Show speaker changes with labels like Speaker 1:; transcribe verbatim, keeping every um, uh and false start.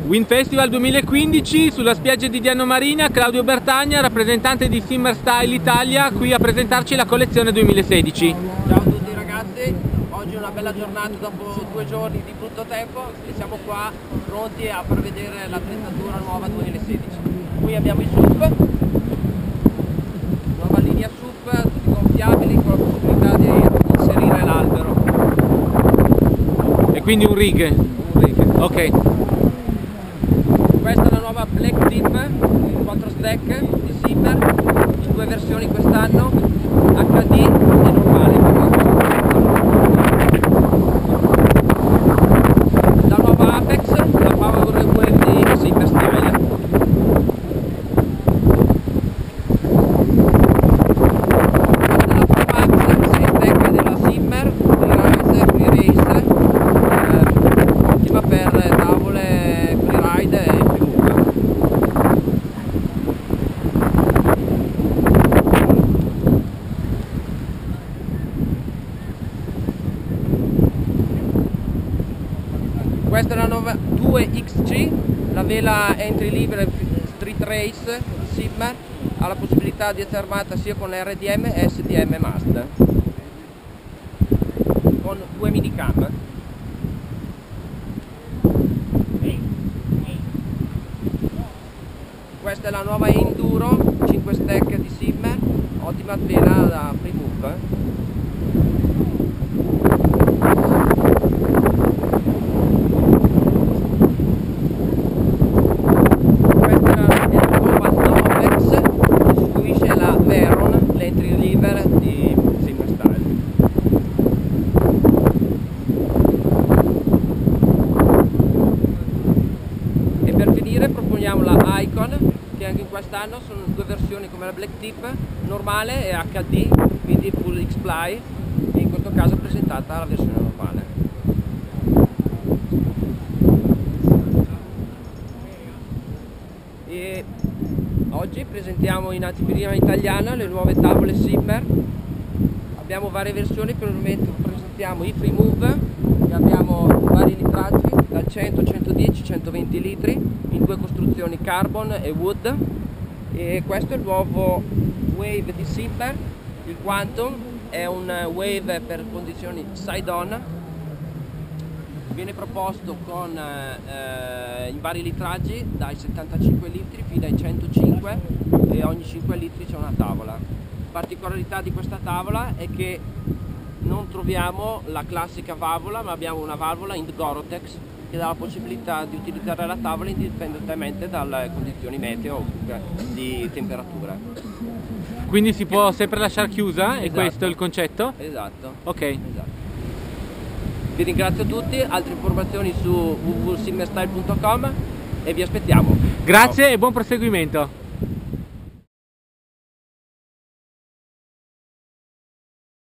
Speaker 1: Wind Festival duemilaquindici sulla spiaggia di Diano Marina, Claudio Bertagna, rappresentante di Simmer Style Italia, qui a presentarci la collezione duemilasedici.
Speaker 2: Ciao a tutti ragazzi, oggi è una bella giornata dopo due giorni di brutto tempo e siamo qua pronti a far vedere l'attrezzatura nuova duemilasedici. Qui abbiamo i S U P, nuova linea S U P, tutti gonfiabili con la possibilità di inserire l'albero.
Speaker 1: E quindi un rig?
Speaker 2: Un rig.
Speaker 1: Ok.
Speaker 2: Questa è la nuova Black Tip, quattro stack di Simmer, in due versioni quest'anno, H D e normale. La nuova Apex, la Power Wave di Simmer Style. Questa è la Pro Max, sei stack della Simmer, Freeride, Freerace, eh, ottima per tavole, freeride e questa è la nuova due X G, la vela entry lever street race Simmer, ha la possibilità di essere armata sia con R D M e S D M mast, con due minicam. Questa è la nuova Enduro cinque stack di Simmer, ottima vela da free move. E per finire proponiamo la Icon, che anche in quest'anno sono due versioni come la Black Tip, normale e H D, quindi Full X-Ply, e in questo caso è presentata la versione normale. E oggi presentiamo in anteprima italiana le nuove tavole Simmer. Abbiamo varie versioni, per il momento presentiamo i Free Move, che abbiamo vari litraggi dal cento, centodieci, centoventi litri in due costruzioni carbon e wood, e questo è il nuovo Wave di Simmer, il Quantum, è un Wave per condizioni side on, viene proposto con eh, in vari litraggi dai settantacinque litri fino ai centocinque, e ogni cinque litri c'è una tavola. Particolarità di questa tavola è che non troviamo la classica valvola, ma abbiamo una valvola in Gorotex che dà la possibilità di utilizzare la tavola indipendentemente dalle condizioni meteo o di temperatura.
Speaker 1: Quindi si può sempre lasciare chiusa, esatto. E questo è il concetto?
Speaker 2: Esatto.
Speaker 1: Ok.
Speaker 2: Esatto. Vi ringrazio tutti, altre informazioni su w w w punto simmerstyle punto com e vi aspettiamo.
Speaker 1: Grazie. Ciao. E buon proseguimento.